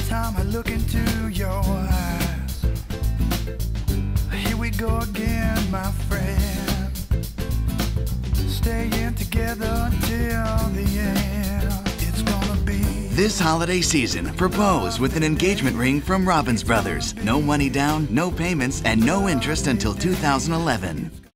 time I look into your eyes, here we go again, my friend. Staying together until the end. It's gonna be. This holiday season, propose with an engagement ring from Robbins Brothers. No money down, no payments, and no interest until 2011.